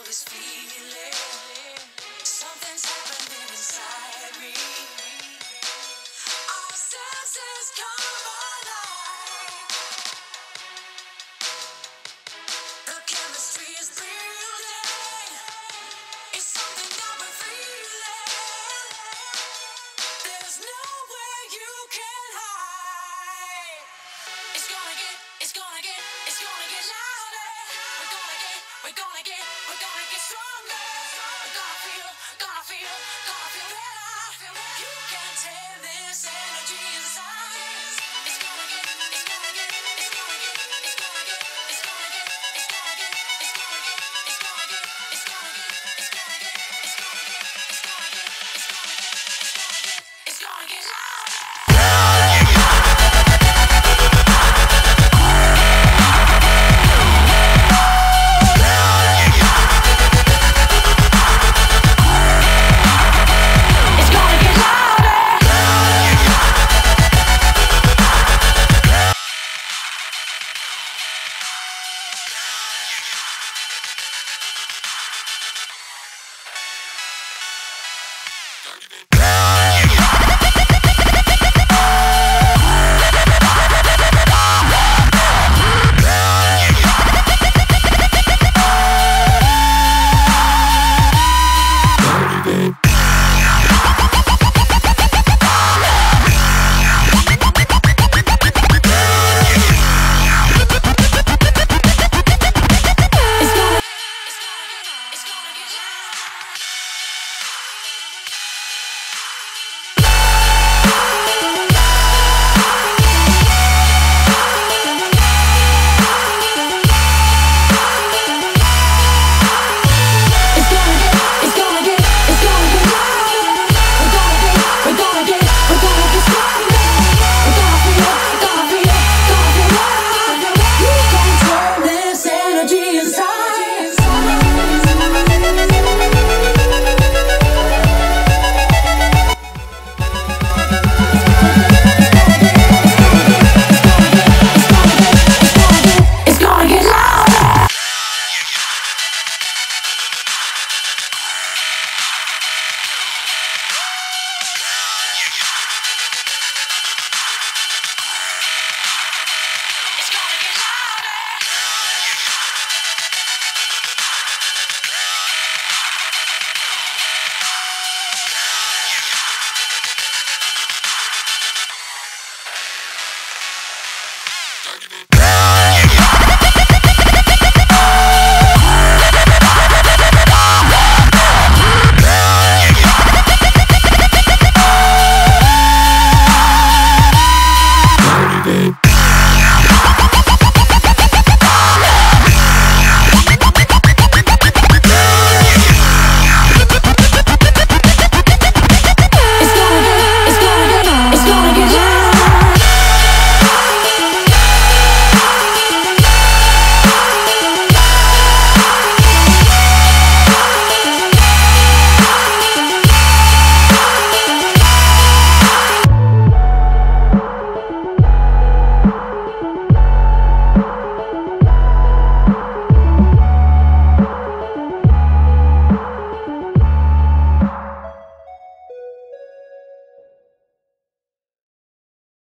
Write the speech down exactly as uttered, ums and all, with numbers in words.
this feeling. Something's happening inside me. All senses come alive. The chemistry is building. It's something that we're feeling. There's nowhere you can hide. It's gonna get, it's gonna get, it's gonna get louder. We're gonna get, we're gonna get, we're gonna get stronger. We're gonna feel, gonna feel.